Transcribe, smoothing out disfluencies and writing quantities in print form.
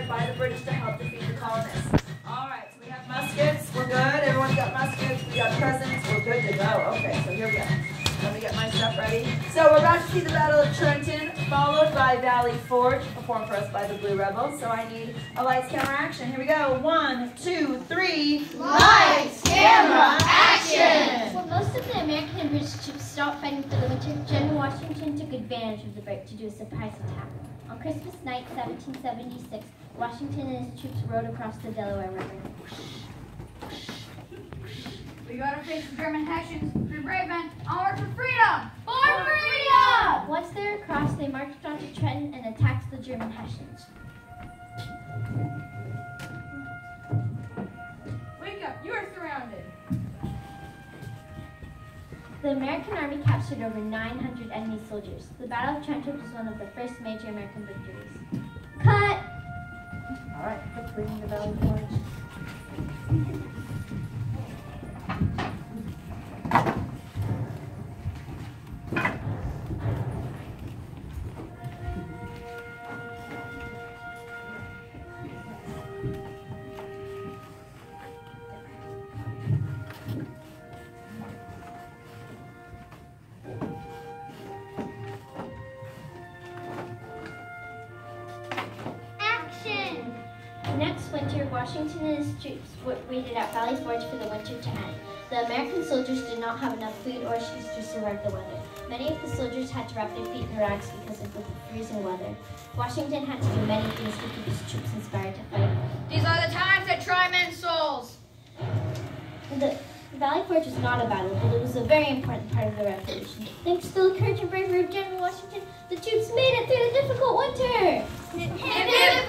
fired by the British to help defeat the colonists. All right, so we have muskets. We're good. Everyone's got muskets. We got presents. We're good to go. Okay, so here we go. Let me get my stuff ready. So we're about to see the Battle of Trenton, followed by Valley Forge, performed for us by the Blue Rebels. So I need a lights, camera, action. Here we go. 1, 2, 3. Lights, camera, action! When most of the American and British troops stopped fighting for the winter, General Washington took advantage of the break to do a surprise attack. On Christmas night, 1776, Washington and his troops rode across the Delaware River. We gotta face the German Hessians. We're brave men. Onward for freedom! For freedom! Once they were across, they marched onto Trenton and attacked the German Hessians. Wake up! You are surrounded. The American army captured over 900 enemy soldiers. The Battle of Trenton was one of the first major American victories. Cut! All right, let's bring the Valley Forge. Next winter, Washington and his troops waited at Valley Forge for the winter to end. The American soldiers did not have enough food or shoes to survive the weather. Many of the soldiers had to wrap their feet in rags because of the freezing weather. Washington had to do many things to keep his troops inspired to fight. These are the times that try men's souls. The Valley Forge was not a battle, but it was a very important part of the Revolution. Thanks to the courage and bravery of General Washington, the troops made it through the difficult winter.